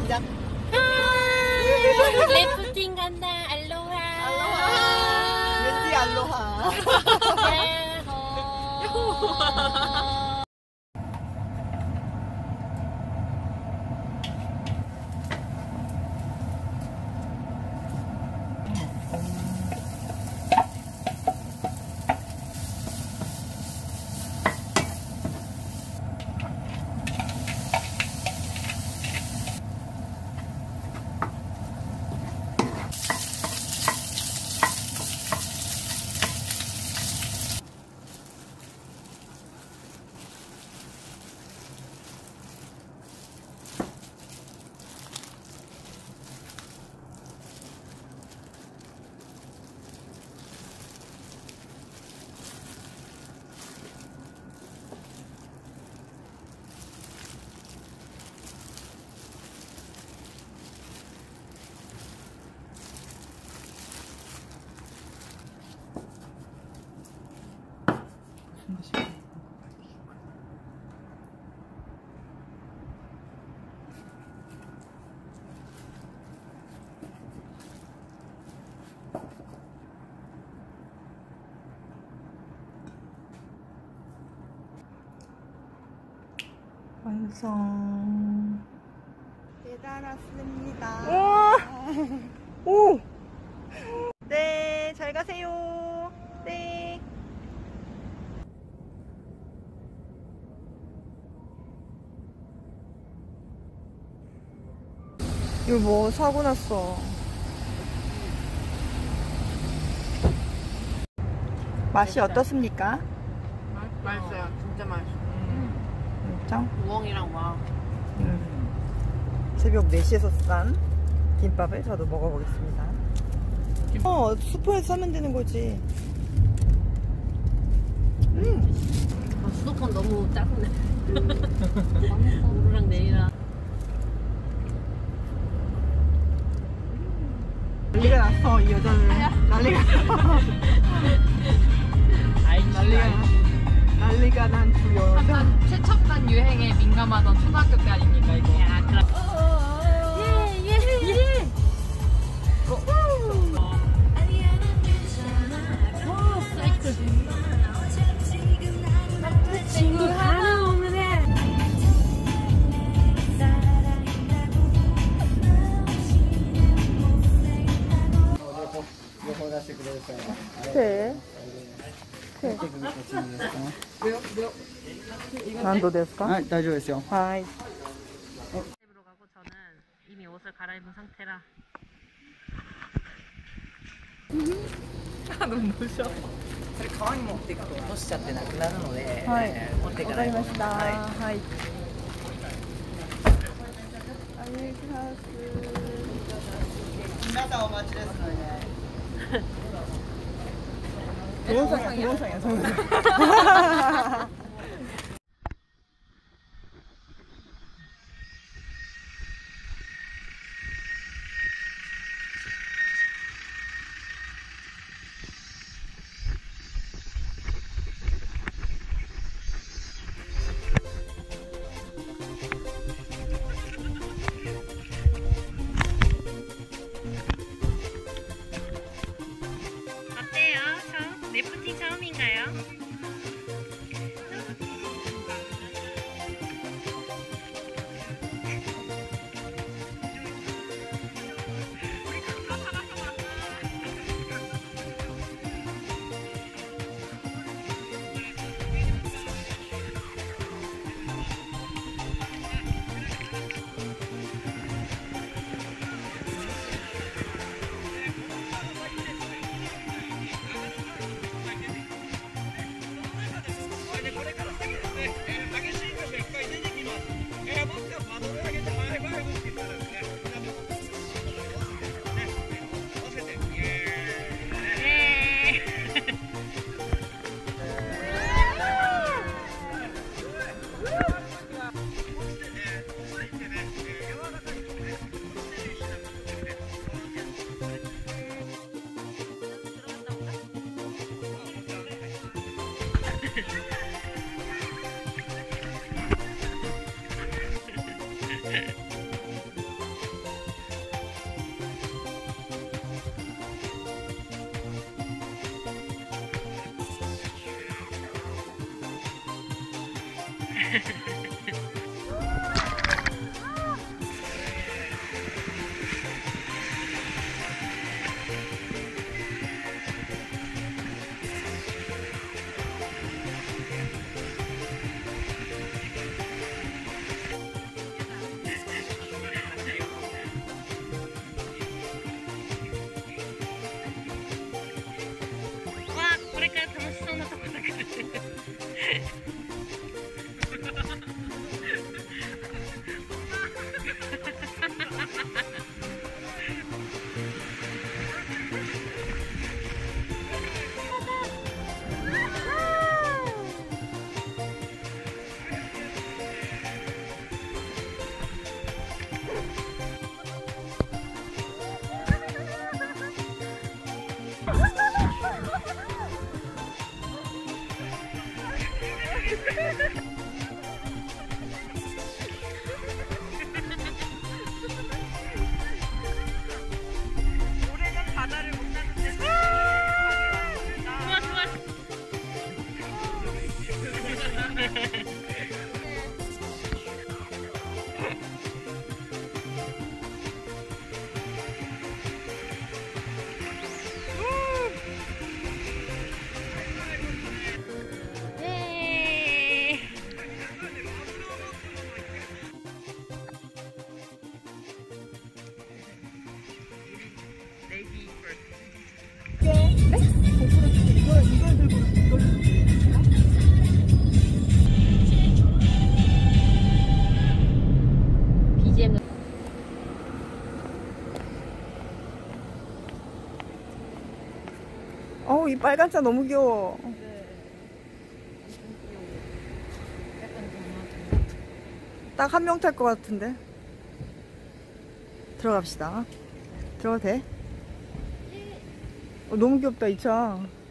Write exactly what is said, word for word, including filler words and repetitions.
시작. 래프팅 간다. 알로하. 알로하. 왠지 알로하. 야호. 완성. 배달 왔습니다. 오! 오! 네, 잘 가세요. 네. 이거 뭐 사고 났어. 맛이 어떻습니까? 맛있어요. 진짜 맛있어요. 진짜? 우엉이랑 와. 음. 새벽 네 시에서 싼 김밥을 저도 먹어보겠습니다. 어, 수포에서 싸면 되는 거지. 음. 아, 수도권 너무 짜증내. 오르락 내리락. 난리가 났어, 이 여자는. 난리가 났어. 난리가 난리가 난 두 여자. 약간 최첨단 유행에 민감하던 초등학교 때 아닙니까 이거? 야, 그럼. 예, 예, 예. 오, 사이클. 친구 하나 오늘에. 네. 난도 됐을까? 아, 大丈夫ですよ. 하이. 집으로 가고 저는 이미 옷을 갈아입은 상태라. 아 너무 무셔. それ川に持っていくと落としちゃってなくなるので、 はいえー持っていかないと。 わかりました。 はい。 はい。アメリカハウス。皆さんお待ちですね。 동영상이야, 동영상이야, 동영상. 어때요? 처음? 래프팅 처음인가요? 어우, 이 빨간 차 너무 귀여워. 딱 한 명 탈 것 같은데. 들어갑시다. 들어가도 돼? 어, 너무 귀엽다, 이 차.